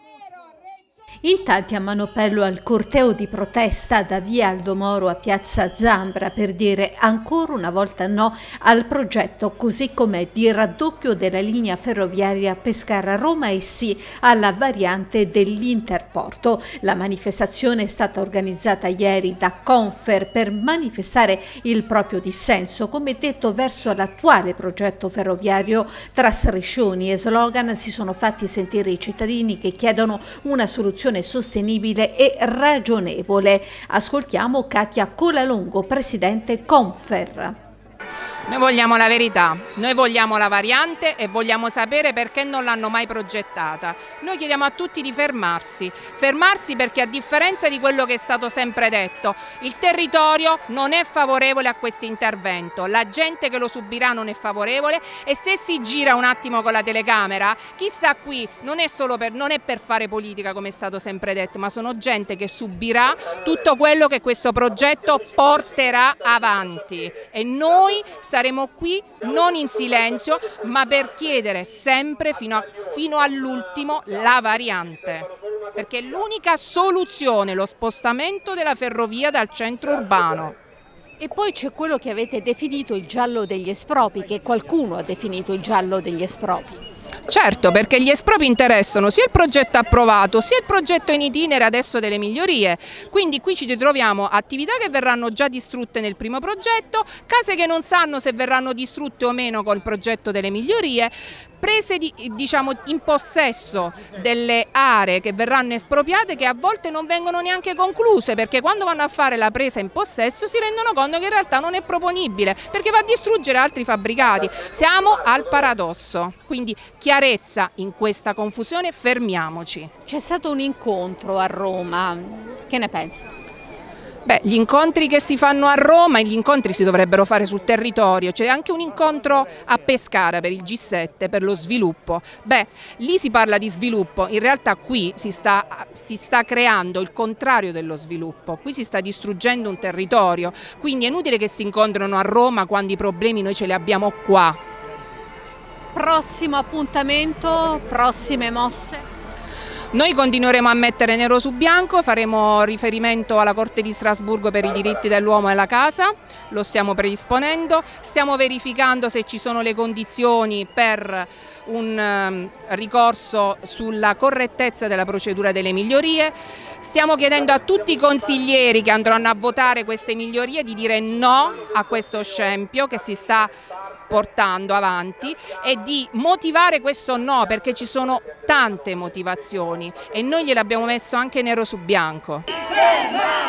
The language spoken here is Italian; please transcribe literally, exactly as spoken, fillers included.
In tanti a Manopello al corteo di protesta da via Aldo Moro a piazza Zambra per dire ancora una volta no al progetto così com'è di raddoppio della linea ferroviaria Pescara-Roma e sì alla variante dell'Interporto. La manifestazione è stata organizzata ieri da Confer per manifestare il proprio dissenso, come detto, verso l'attuale progetto ferroviario. Tra striscioni e slogan si sono fatti sentire i cittadini che chiedono una soluzione sostenibile e ragionevole. Ascoltiamo Katia Colalongo, presidente Confer. Noi vogliamo la verità, noi vogliamo la variante e vogliamo sapere perché non l'hanno mai progettata. Noi chiediamo a tutti di fermarsi, fermarsi perché a differenza di quello che è stato sempre detto, il territorio non è favorevole a questo intervento, la gente che lo subirà non è favorevole e se si gira un attimo con la telecamera, chi sta qui non è solo per, non è per fare politica come è stato sempre detto, ma sono gente che subirà tutto quello che questo progetto porterà avanti e noi saremo qui non in silenzio ma per chiedere sempre fino, a, fino all'ultimo la variante, perché è l'unica soluzione, lo spostamento della ferrovia dal centro urbano. E poi c'è quello che avete definito il giallo degli espropri, che qualcuno ha definito il giallo degli espropri. Certo, perché gli espropri interessano sia il progetto approvato sia il progetto in itinere adesso delle migliorie, quindi qui ci ritroviamo attività che verranno già distrutte nel primo progetto, case che non sanno se verranno distrutte o meno col progetto delle migliorie, prese di, diciamo, in possesso delle aree che verranno espropriate che a volte non vengono neanche concluse, perché quando vanno a fare la presa in possesso si rendono conto che in realtà non è proponibile perché va a distruggere altri fabbricati. Siamo al paradosso, quindi chiarezza in questa confusione, fermiamoci. C'è stato un incontro a Roma, che ne pensi? Beh, gli incontri che si fanno a Roma, gli incontri si dovrebbero fare sul territorio, c'è anche un incontro a Pescara per il G sette, per lo sviluppo. Beh, lì si parla di sviluppo, in realtà qui si sta, si sta creando il contrario dello sviluppo, qui si sta distruggendo un territorio, quindi è inutile che si incontrano a Roma quando i problemi noi ce li abbiamo qua. Prossimo appuntamento, prossime mosse? Noi continueremo a mettere nero su bianco, faremo riferimento alla Corte di Strasburgo per i diritti dell'uomo e la casa, lo stiamo predisponendo, stiamo verificando se ci sono le condizioni per un ricorso sulla correttezza della procedura delle migliorie, stiamo chiedendo a tutti i consiglieri che andranno a votare queste migliorie di dire no a questo scempio che si sta portando avanti e di motivare questo no, perché ci sono tante motivazioni e noi gliel'abbiamo messo anche nero su bianco.